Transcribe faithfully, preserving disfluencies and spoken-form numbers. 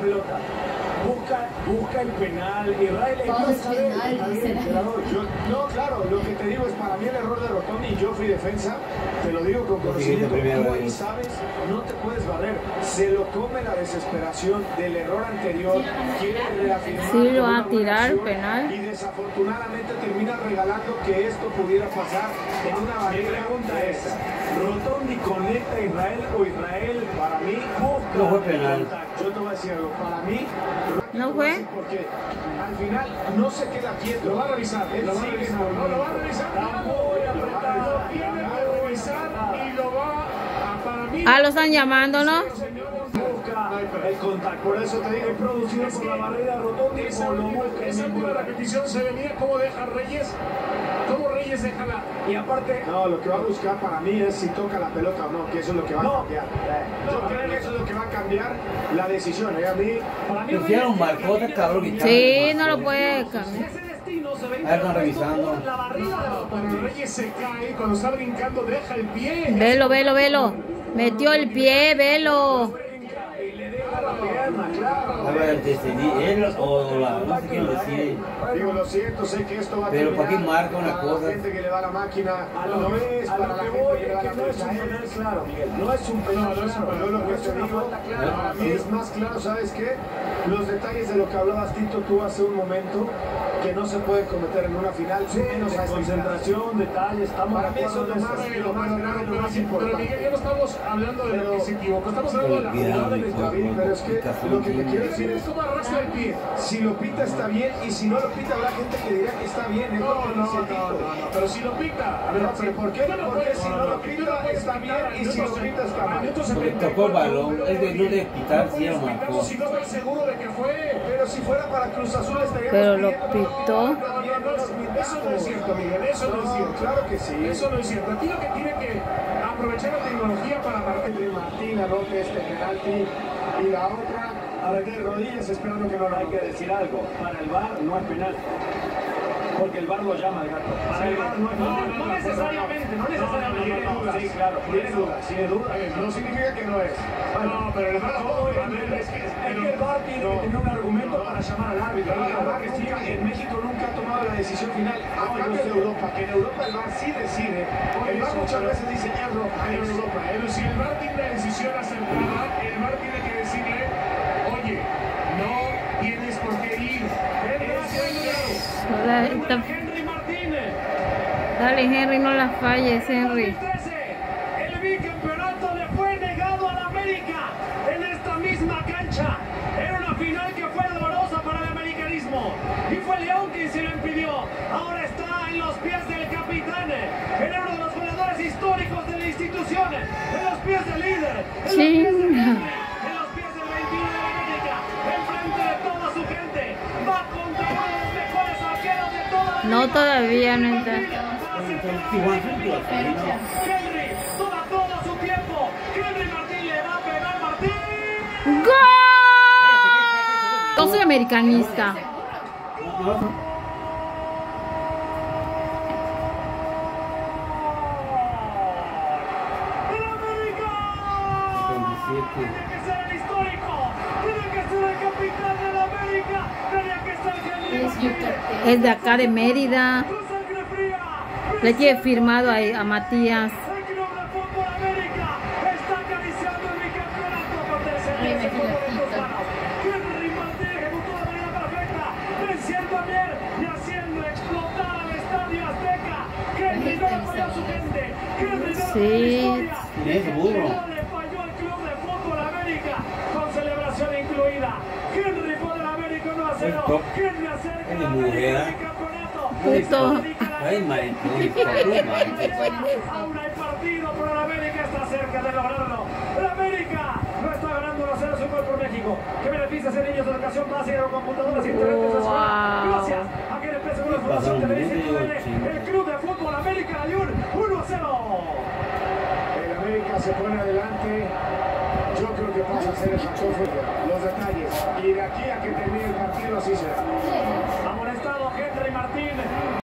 pelota. Busca, busca el penal. Israel todo es penal, dice la gente. Yo, no, claro, lo que te digo es para mí el error de Rotondi y yo fui defensa, te lo digo con conocimiento, tú ahí sabes, no te puedes barrer, se lo come la desesperación del error anterior, quiere reafirmar. Sí, lo va a tirar penal. Y desafortunadamente termina regalando que esto pudiera pasar en una barrera. Mi pregunta es, ¿Rotondi conecta a Israel o Israel para mí busca? No fue penal. Yo te voy a decir algo, para mí ¿No fue? porque al final no se queda quieto. Lo va a revisar, Él lo va a sigue revisar, moviendo. no, lo va a revisar. Está muy apretado. Lo tiene que revisar y lo va a, para mí. Ah, lo están llamando, ¿no? Busca el contacto. Por eso te digo, Es producido por la barrera Rotondi. Esa, o lo busca esa en última el- repetición se venía como deja Reyes. ¿Cómo Reyes deja la...? Y aparte, no, lo que va a buscar para mí es si toca la pelota o no, que eso es lo que va No. a cambiar. Yo creo que eso es lo que va a cambiar la decisión. ¿eh? A mí, para mí Pusieron un marcote, cabrón, y Sí, no lo puede cambiar. ese destino se ve Ahí están revisando. por la barrera de Cuando Rotondi. Reyes se cae, cuando está brincando, deja el pie. Velo, velo, velo. Metió el pie, velo. Y le deja la pierna, claro. A ver, decidí él o la, no sé quién decide. digo, lo siento, sé que esto va a Pero terminar ¿para qué marca una para cosa? la gente que le va a la máquina, A lo, no que, es a para lo la que gente voy que le es va a que la no es un derecha. penal claro, Miguel. No es un penal No, no es un claro. penal. Yo lo que Es te una digo, falta clara. para mí es más claro, ¿sabes qué? Los detalles de lo que hablabas, Tito, tú hace un momento, que no se puede cometer en una final, menos a esta Concentración, detalles, estamos Para de mí acuerdo eso en es lo más- eso. lo más grave, lo más Pero importante. Miguel, ya no estamos hablando de lo que se equivocó, estamos hablando de la jugada del David, pero es que lo que te quiero decir es, ¿Cómo arrastra el pie? si lo pita está bien, y si no lo pita habrá gente que dirá que está bien. Es No, lo no, que no, dice no, Tito. no, pero si lo pita. A ver, No, pero ¿por qué? tú no ¿Por puedes- qué si no lo pita está bien y si lo pita está mal? Porque tocó el balón, es de no de quitar, sí lo marcó. Si no estoy seguro de que fue. Pero si fuera para Cruz Azul estaríamos Pero lo pidiendo- pitó. No, no, no, no, Eso no es cierto, Miguel, eso no es No, cierto. claro que sí. Eso no es cierto. Aquí lo que tiene que aprovechar la tecnología para marcar. Entre Martín anote este penalti y la otra a ver de rodillas esperando que no lo Hay que decir algo, para el V A R no es penal. Porque el V A R lo llama el gato. Para el V A R no es penal. No, no necesariamente, no necesariamente. No, no, no, sí, claro, tiene dudas, tiene dudas. no significa que no es. No, pero el V A R no, a ver, es que Es que el V A R tiene que tener un argumento para llamar al árbitro. El El V A R nunca- sí. en México nunca ha tomado la decisión final. A cambio de Europa, que en Europa el V A R sí decide. El V A R muchas veces dice ya es roja, Pero es si- Europa. pero si el V A R tiene una decisión acertada, el V A R tiene que decirle, oye, no tienes por qué ir. Dale, está- Henry Martínez. Dale, Henry, no la falles, Henry. dos mil trece, el bicampeonato le fue negado al América en esta misma cancha. Era una final que fue dolorosa para el americanismo y fue León quien se lo impidió. Ahora está en los pies del capitán, en uno de los goleadores históricos de la institución, en los pies del líder, en los pies del Chinga. jefe, en los pies del veintiuno de la América, enfrente de toda su gente. Va contra uno de los mejores arqueros de toda la No, liga. todavía no está. Henry, toma todo su tiempo. Henry Martín le va a pegar Martín. ¡Gol! Yo soy americanista. ¡El América! Tiene que ser el histórico. Tiene que ser el capitán de la América. Tenía que ser Henry Es Martín. yucateco. Es de acá de Mérida. Con sangre fría. Le tiene firmado a, a Matías. El club de fútbol América está acariciando el bicampeonato por tercera Me vez en imagino fútbol en sus Tito. manos. Henry Martín ejecutó de manera perfecta, venciendo bien y haciendo explotar al Estadio Azteca. Henry no le falló a su gente. Henry no le Sí. falló a la historia. Tiene ese burro. No le falló al club de fútbol América con celebración incluida. Henry pone al América uno a cero. Esto Henry acerca es al de América mujer. al bicampeonato. Puto. Ay, maricón, ay, maricón. Aún hay partido, pero la América está cerca de lograrlo. La América no está ganando uno a cero su gol por México. Que beneficia a niños de educación básica con computadoras, internet, Wow. escuela. Gracias a quien empieza con la Fundación Pasaron Televisa y medio T V N. El club de fútbol América Ayun uno a cero. El América se pone adelante. Yo creo que pasa a ser el factor fuerte. Los detalles. Y de aquí a que termine el partido así será. Amonestado Henry Martín.